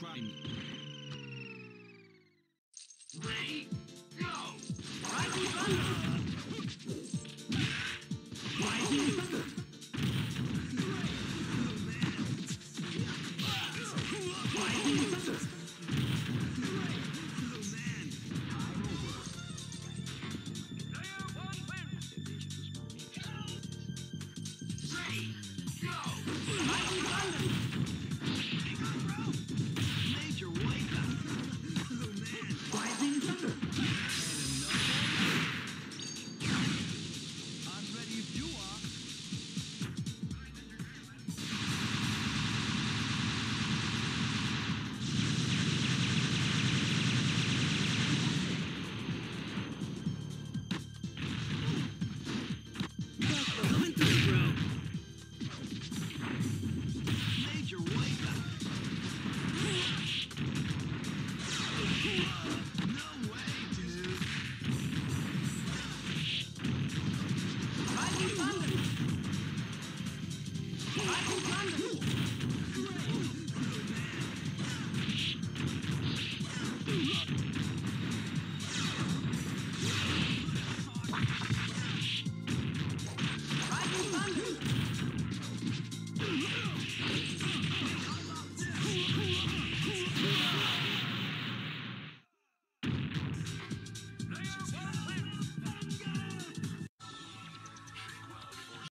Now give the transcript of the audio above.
try me. Ready, go! Rising thunder! Rising thunder! Rising thunder! Ready, go! Rising thunder! Major wake up. Oh man. Rising thunder! I'm ready if you are. Coming through, bro! Major wake up. No way, dude. Rising thunder! Rising thunder!